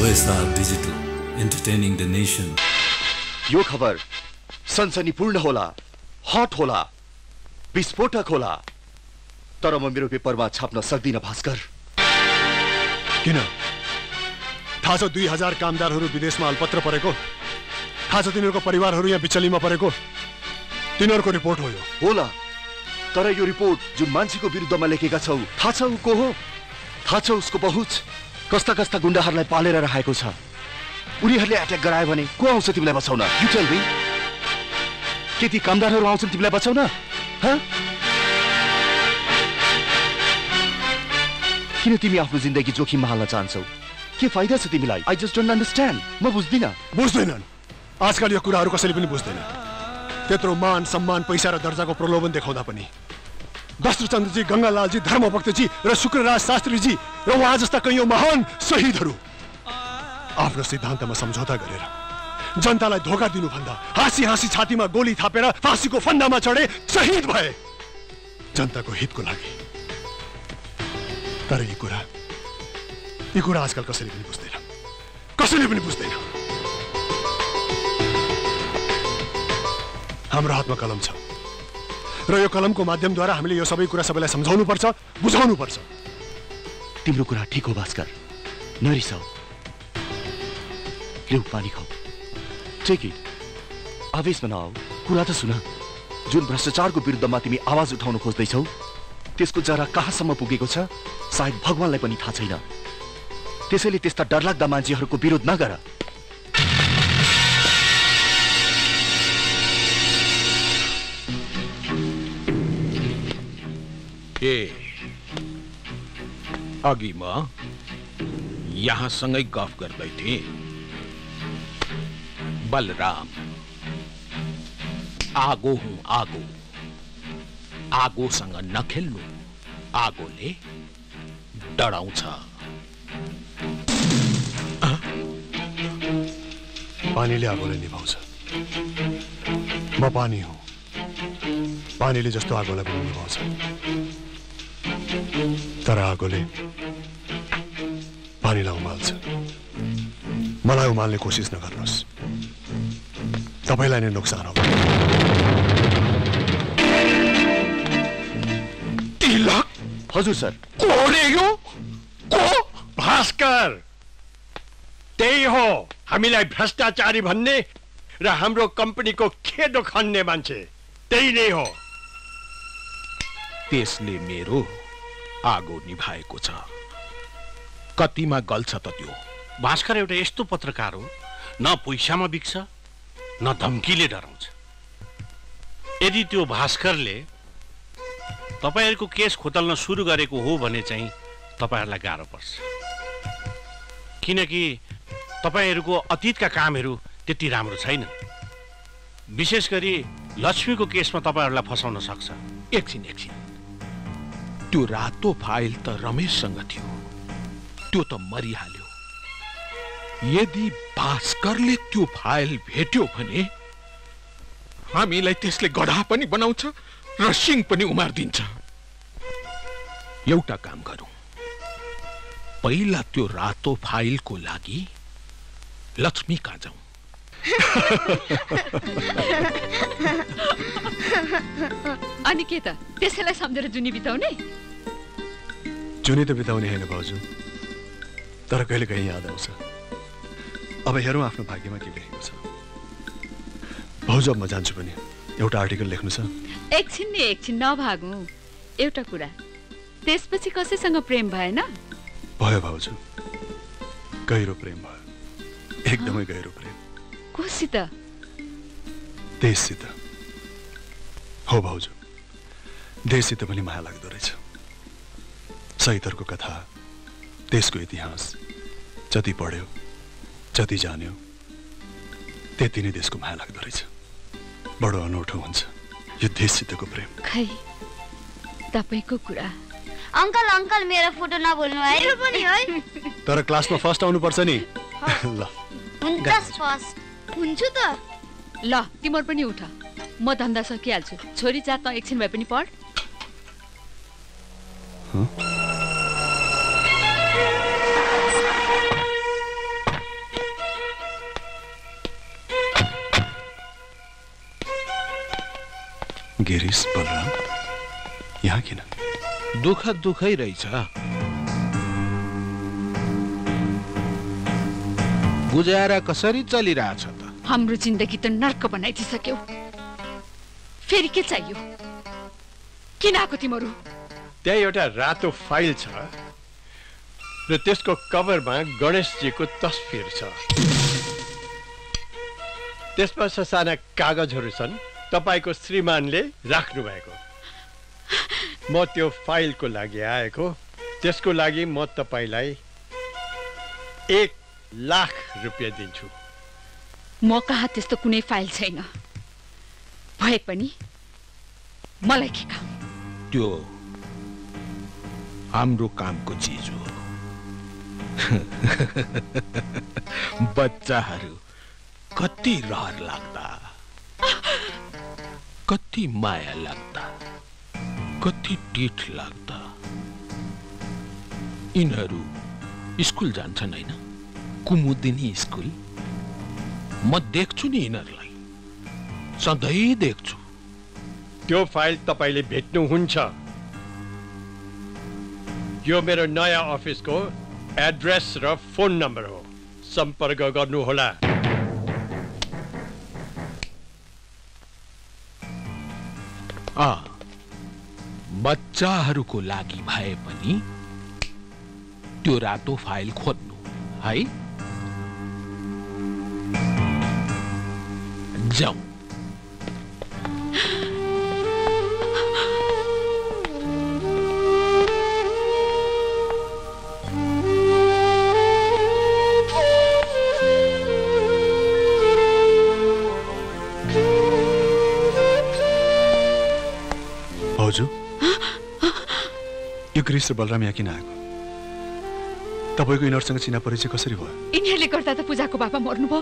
OSR Digital, entertaining the nation. यो खबर सनसनीपूर्ण होला, हट होला, विस्फोटक होला, तर म मेरो पेपरमा छाप्न सक्दिन भास्कर। किन? थाहा छ 2000 कामदारहरू विदेशमा अल्पत्र परेको? थाहा छ तिनीहरूको परिवारहरू यहाँ बिचलीमा परेको? तिनीहरूको रिपोर्ट हो यो। होला, तर यो रिपोर्ट जुन मान्छेको विरुद्धमा लेखेका छौ, थाहा छ उ को हो? थाहा छ उसको पहुँच कस्ता कस्ता गुण्डाहरूलाई पालेर राखेको छ? उनीहरूले अट्याक गरायो भने को आउँछ तिमीलाई बचाउन? You tell me. के ती कामदारहरू आउँछन् तिमीलाई बचाउन? किन तिमी आफ्नो जिन्दगी जोखिममा हाल्न चाहन्छौ? के फाइदा छ तिमीलाई? I just don't understand. म बुझ्दिन। बुझ्दैनन्। आजकल यो कुराहरू कसैले पनि बुझ्दैन। त्यत्रो मान सम्मान पैसा र दर्जाको प्रलोभन देखाउँदा पनि दशरथचन्द्रजी, गंगालालजी, धर्मभक्तजी र शुक्रराज शास्त्रीजी र उहाँ जस्ता कैयौं महान शहीदहरू आफ्नो सिद्धान्तमा सम्झौता गरेर जनतालाई धोका दिनुभन्दा हाँसी हाँसी छातीमा गोली थापेर फाँसीको फन्दामा चढे शहीद भए जनताको हितको लागि। तर यी कुरा आजकल कसैले पनि बुझ्दैन। कसैले पनि बुझ्दैन। हाम्रो हातमा कलम छ र यो कलमको माध्यमद्वारा हामीले यो सबै कुरा सबैलाई सम्झाउनु पर्छ, बुझाउनु पर्छ। तिम्रो कुरा ठीक हो भास्कर, नरिसाऊ। लिऊ पानी खाऊ। Take it. आवेशमा नआऊ, कुरा त सुन। जुन भ्रष्टाचारको विरुद्धमा तिमी आवाज उठाउन खोज्दैछौ त्यसको जरा कहाँसम्म पुगेको छ सायद भगवानलाई पनि थाहा छैन। त्यसैले त्यस्ता डरलाग्दा मान्छेहरूको विरोध नगर। अघि म यहाँसँगै गफ गर्दै थिएँ। बलराम, आगो हूं आगो, आगोसँग नखेल्नु, आगोले डराउँछ। पानीले आगोलाई निभाउँछ। म पानी हुँ, पानीले जस्तो आगोलाई पनि निभाउँछ। तर आगोले पानीलाई उमाल्छ। मलाई उमाल्ने कोसिस नगर्नुहोस्, तपाईलाई नै नोक्सान हो। तिलक? हजुर सर। को रे यो? को? भास्कर, त्यही हो हामीलाई भ्रष्टाचारी भन्ने र हाम्रो कम्पनीको खेदो खन्ने मान्छे। त्यही नै हो। त्यसले मेरो आगो निभाएको छ। कतिमा गल्छ त त्यो? भास्कर एउटा यस्तो पत्रकार हो, न पैसामा बिक्छ न धम्कीले डराउँछ। यदि त्यो भास्करले तपाईहरुको केस खोतल्न सुरु गरेको हो भने चाहिँ तपाईहरुलाई गाह्रो पर्छ, किनकि तपाईहरुको अतीतका कामहरू त्यति राम्रो छैनन्। विशेष गरी लक्ष्मीको केसमा तपाईहरुलाई फसाउन सक्छ। एकछिन, त्यो रातो फाइल त रमेशसँग थियो, त्यो त मरिहाल्यो। यदि भास्करले त्यो फाइल भेट्यो भने हामीलाई त्यसले गधा पनि बनाउँछ र सिङ पनि उमार्दिन्छ। एउटा काम गरौँ, पहिला त्यो रातो फाइलको लागि लक्ष्मी कहाँ जाउँ? अनि के त त्यसैलाई सम्झेर जुनी बिताउने? जुनी त बिताउने हैन भाउजू, तर कहिले कहीँ याद आउँछ। अब हेरौँ आफ्नो भाग्यमा के लेखेको छ। भाउजू अब म जान्छु पनि, एउटा आर्टिकल लेख्नु छ। एकछिन नभागौँ। एउटा कुरा, त्यसपछि कसैसँग प्रेम भएन? भयो भाउजू, गहिरो प्रेम भयो, एकदमै गहिरो प्रेम। कोसित? देशसित। हो भाउजू, देशसित पनि माया लाग्दो रहेछ। शहीदहरूको कथा, देशको इतिहास जति पढ्यो, जति जान्यो, त्यति नै देशको माया लाग्दो रहेछ। बडो अनौठो हुन्छ यो देशसितको प्रेम। खै तपाईको कुरा। अंकल अंकल मेरो फोटो नभुल्नु है। मेरो पनि है। तर क्लासमा फर्स्ट आउनु पर्छ नि। ल हुन्छ फर्स्ट हुन्छु त। ल तिम्रो पनि उठ, म धन्दा सकिहाल्छु। छोरी जात न एकछिन भए पनि पढ। गिरीश बलराम यहाँ किन? दुखै रहेछ। गुजारा कसरी चलिरहेछ त? हाम्रो जिन्दगी त नर्क बनाइदिसक्यौ। फेरि के चाहियो? किन आएको तिमीहरू? त्यहाँ एउटा रातो फाइल छ र त्यसको कभरमा गणेशजीको तस्बिर छ। त्यसमा साना कागजहरू छन्, तपाईको श्रीमानले राख्नु भएको। म त्यो फाइलको लागि आएको। त्यसको लागि म तपाईलाई 1,00,000 रुपियाँ दिन्छु। म कहाँ त्यस्तो कुनै फाइल छैन। भए पनि मलाई के काम? त्यो हाम्रो कामको चिज हो। बच्चाहरू कति रहर लाग्दा, कति माया लाग्दा, कति टिठ लाग्दा। यिनीहरू स्कुल जान्छन् हैन? कुमुदिनी स्कुल। म देख्छु नि यिनीहरूलाई, सधैँ देख्छु। त्यो फाइल तपाईले भेट्नुहुन्छ। यो मेरो नयाँ अफिसको एड्रेस र फोन नम्बर हो। सम्पर्क गर्नुहोला। बच्चाहरूको लागि भए पनि त्यो रातो फाइल खोज्नु है। जाऊ। भाउजू, यो गिरीश र बलराम यहाँ किन आएको? तपाईँको यिनीहरूसँग चिना परिचय कसरी भयो? यिनीहरूले गर्दा त पूजाको बाबा मर्नुभयो।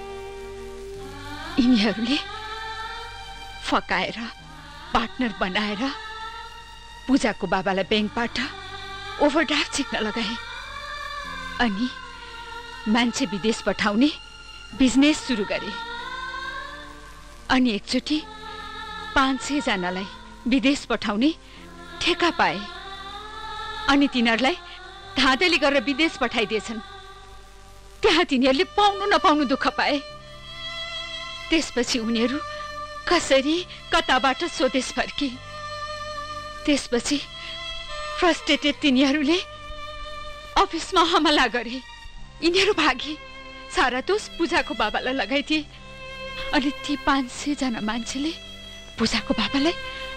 यिनीहरूले फकाएर पार्टनर बनाएर पूजाको बाबालाई ब्याङ्कबाट ओभरड्राफ्ट झिक्न लगाए। अनि मान्छे विदेश पठाउने बिजनेस सुरु गरे। अनि एकचोटि 500 जनालाई विदेश पठाउने ठेका पाए। अनि तिनीहरूलाई धाँधली गरेर विदेश पठाइदिएछन्। त्यहाँ तिनीहरूले पाउनु नपाउनु दुःख पाए। त्यसपछि उनीहरू कसरी कताबाट स्वदेश फर्के। त्यसपछि फ्रस्ट्रेटेड तिनीहरूले अफिसमा हमला गरे। यिनीहरू भागे। सारा दोष पूजाको बाबालाई लगाइदिए। अनि ती 500 जना मान्छेले पूजाको बाबालाई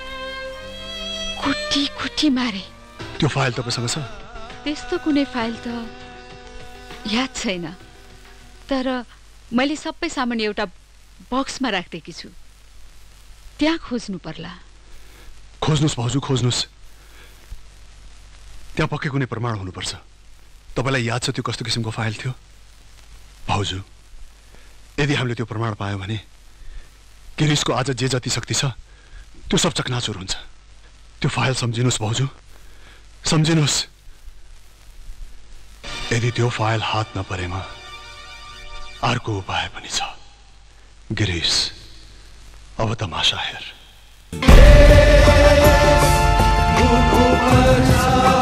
कुटी कुटी मारे। त्यो फाइल तपाईसँग छ? त्यस्तो कुनै फाइल त याद छैन, तर मैले सबै सामान एउटा बक्समा राख्दैकी छु। त्यहाँ खोज्नु पर्ला। खोज्नुस् भाउजू, खोज्नुस्। त्यहाँ पक्कै कुनै प्रमाण हुनुपर्छ। तपाईलाई याद छ त्यो कस्तो किसिमको फाइल थियो? भाउजू, यदि हामीले त्यो प्रमाण पायौँ भने गिरीशको आज जे जति शक्ति छ त्यो सब चकनाचुर हुन्छ। त्यो फाइल सम्झिनुहोस् भाउजू, सम्झिनुहोस्। यदि त्यो फाइल हात नपरेमा अर्को उपाय पनि छ। गिरीश, अब तमासा हेर।